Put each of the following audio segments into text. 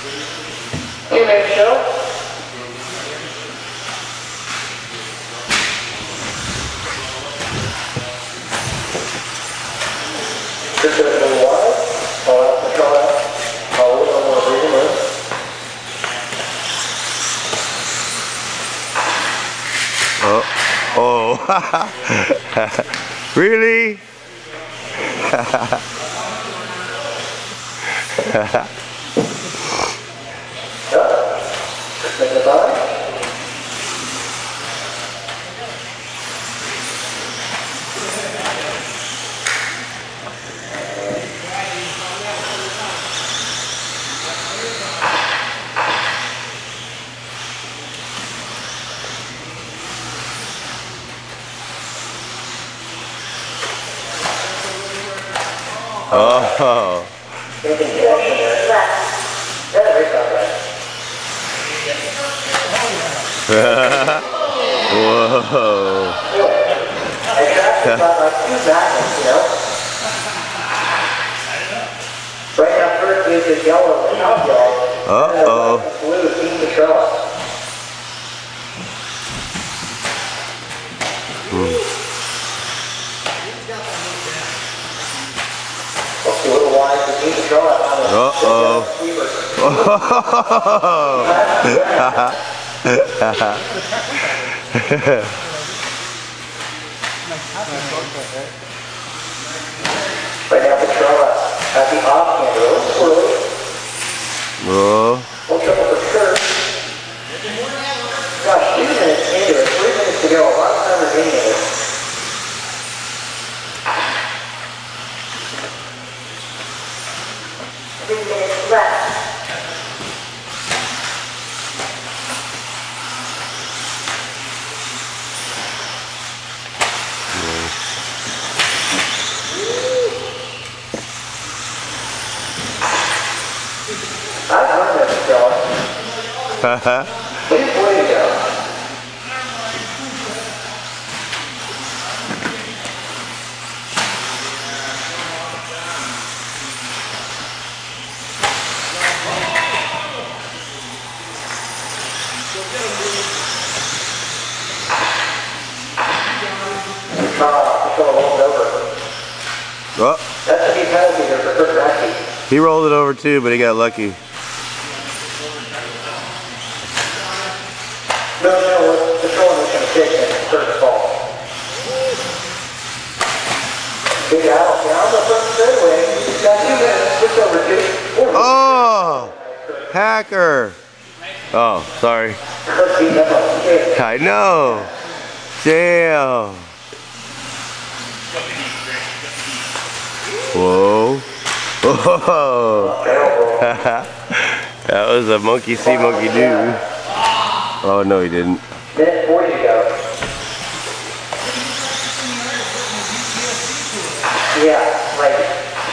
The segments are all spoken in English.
2-minute show. Just a little wide. Call out, control out. Hold on, breathing in. Oh. Really? Take the body. Oh. Making connection there. That is all right. Whoa. I tracked about like 2 magnets, you know. Right now first is the yellow and top yellow. Uh-oh. And the blue is being controlled. A little wide to being controlled. Uh-oh. Right now, control at the off hand, a little swirly. Whoa. We'll trouble for sure. Gosh, 2 minutes into it, 3 minutes to go. A lot of time remaining in it. I've learned this, Joe. Which way to go? Control rolled over. Oh. That's a big penalty there for Kurt Racky. He rolled it over too, but he got lucky. No, the control was going to take and Kurt's fall. Big out down the front straightaway. He's got 2 minutes, switch over to 4 minutes. Oh! Hacker! Oh, sorry. Kurt beat up on the kick. I know! Damn! Whoa! Whoa! That was a monkey see, monkey do. Oh, no, he didn't. Minute 40 to go. Yeah, right.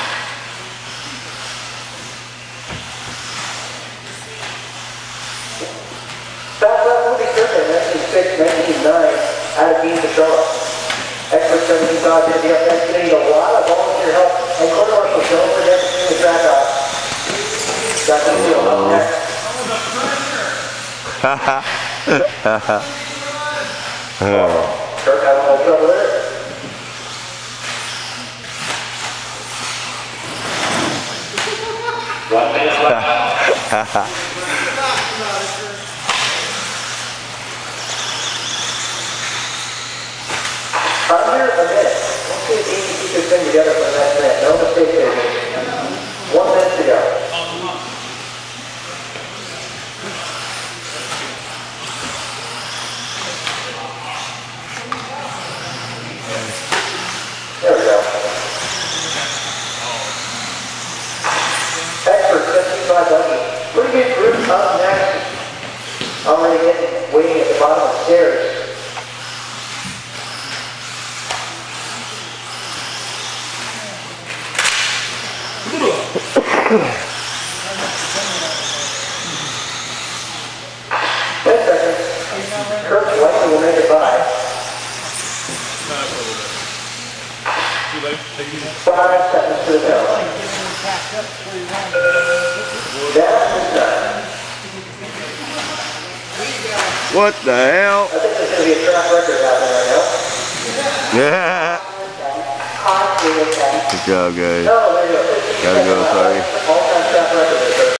South Movie Circuit, 1906, 1909, out of Dean Patrol. Expert 75 did the FX, getting a lot of volunteer help. And court marshal, don't forget to clean the track off. Got the wheel up next. Kirk having a little trouble there. One minute left. Under a minute. Let's see if he can keep this thing together for the next minute. No mistake there. 1 minute to go. There we go. Expert 75 Buggy. Pretty good group up next. Already waiting at the bottom of the stairs. Kirk likely will make it by. 5 seconds to the bell. That is done. What the hell? I think there's going to be a track record out there right now. Yeah. Good job, guys. Oh, there you go. Gotta go, sorry. All-time track record.